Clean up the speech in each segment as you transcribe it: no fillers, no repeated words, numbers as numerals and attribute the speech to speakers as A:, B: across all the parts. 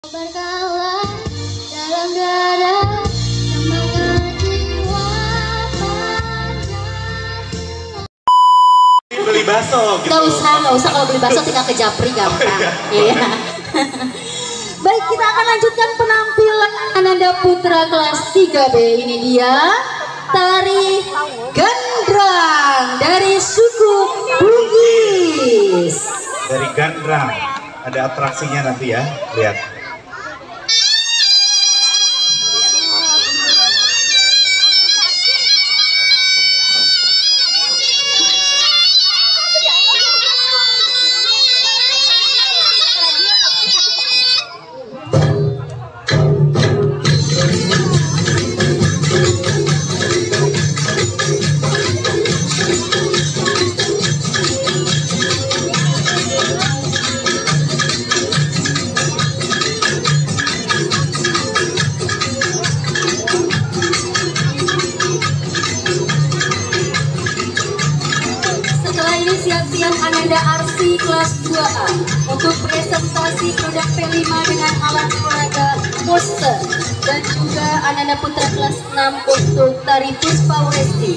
A: Berkalah dalam dada semangat jiwa Pancasila.
B: Beli bakso gitu.
A: Gak usah kalau beli bakso tinggal ke Japri gampang. Iya. Baik, kita akan lanjutkan penampilan Ananda Putra kelas 3B. Ini dia tari gandrang dari suku Bugis.
B: Dari gandrang. Ada atraksinya nanti ya, lihat.
A: Siap-siap Ananda Arsi kelas 2A untuk presentasi produk P5 dengan alat olahraga poster, dan juga Ananda Putra kelas 6 untuk tari Puspa Westi.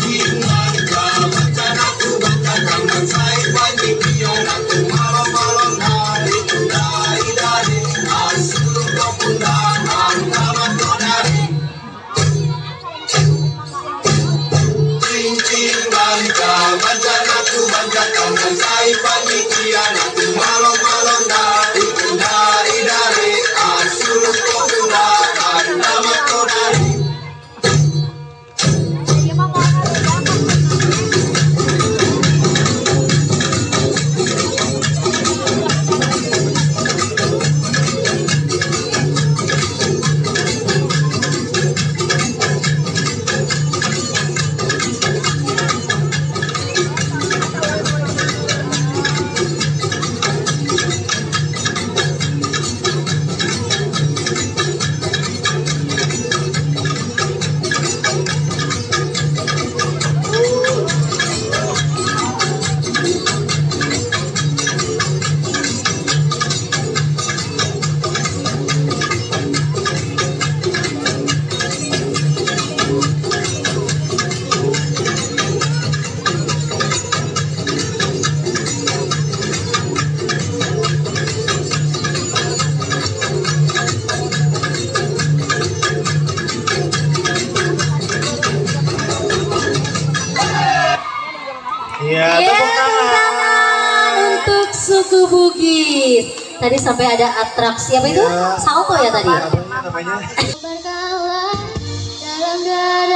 B: Iya, tepuk tangan
A: untuk suku Bugis. Tadi sampai ada atraksi apa itu? Salto ya tadi?
B: Apa namanya?
A: Berkalah dalam dada